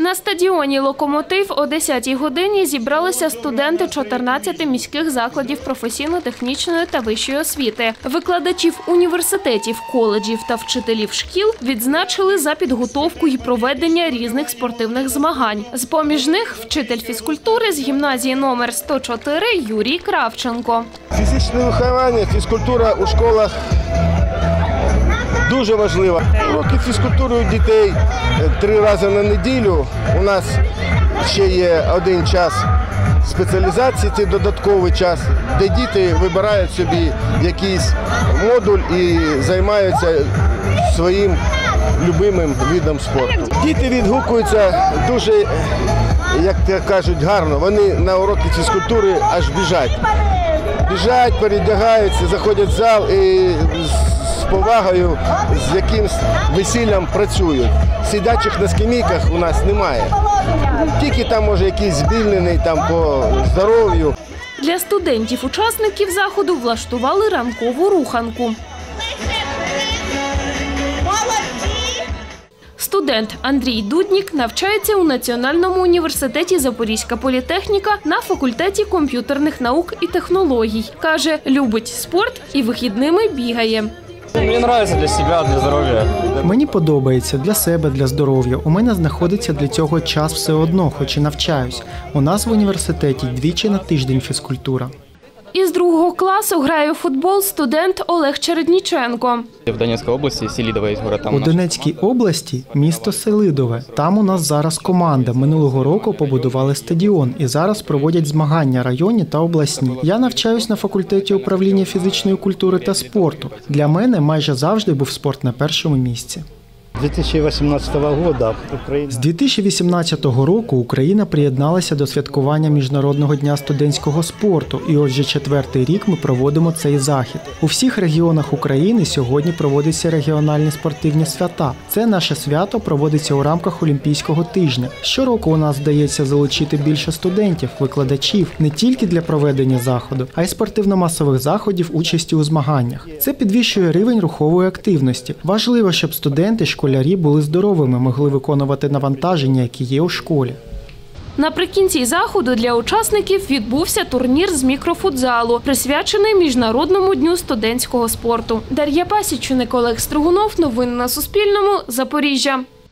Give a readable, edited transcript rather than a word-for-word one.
На стадіоні «Локомотив» о 10-й годині зібралися студенти 14 міських закладів професійно-технічної та вищої освіти. Викладачів університетів, коледжів та вчителів шкіл відзначили за підготовку і проведення різних спортивних змагань. З-поміж них вчитель фізкультури з гімназії номер 104 Юрій Кравченко. Фізичне виховання, фізкультура у школах дуже важлива. Уроки фізкультури у дітей 3 рази на неділю. У нас ще є один час спеціалізації, це додатковий час, де діти вибирають собі якийсь модуль і займаються своїм любимим видом спорту. Діти відгукуються дуже, як кажуть, гарно. Вони на уроки фізкультури аж біжать. Біжать, передягаються, заходять в зал і з повагою, з якимсь весіллям працюють. Сидячих на скамейках у нас немає. Тільки там, може, якийсь звільнений там по здоров'ю. Для студентів-учасників заходу влаштували ранкову руханку. Студент Андрій Дуднік навчається у Національному університеті «Запорізька політехніка» на факультеті комп'ютерних наук і технологій. Каже, любить спорт і вихідними бігає. Мені подобається для себе, для здоров'я. Мені подобається для себе, для здоров'я. У мене знаходиться для цього час все одно, хоч і навчаюсь. У нас в університеті 2 на тиждень фізкультура. Із 2 класу грає у футбол студент Олег Чередніченко. В Донецькій області Селидове є город. У Донецькій області місто Селидове. Там у нас зараз команда. Минулого року побудували стадіон і зараз проводять змагання районні та обласні. Я навчаюсь на факультеті управління фізичної культури та спорту. Для мене майже завжди був спорт на першому місці. З 2018 року Україна приєдналася до святкування Міжнародного дня студентського спорту, і ось вже 4-й рік ми проводимо цей захід. У всіх регіонах України сьогодні проводяться регіональні спортивні свята. Це наше свято проводиться у рамках Олімпійського тижня. Щороку у нас вдається залучити більше студентів, викладачів не тільки для проведення заходу, а й спортивно-масових заходів участі у змаганнях. Це підвищує рівень рухової активності. Важливо, щоб студенти, школярі були здоровими, могли виконувати навантаження, які є у школі. Наприкінці заходу для учасників відбувся турнір з мікрофутзалу, присвячений Міжнародному дню студентського спорту. Дар'я Пасічник, Олег Стригунов. Новини на Суспільному. Запоріжжя.